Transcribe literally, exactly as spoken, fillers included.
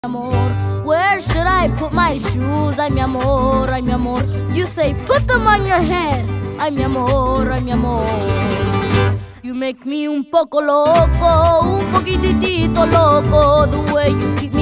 amor. Where should I put my shoes? Ay, mi amor, ay, mi amor. You say, put them on your head. Ay, mi amor, ay, mi amor. You make me un poco loco, un poquitito loco. The way you keep me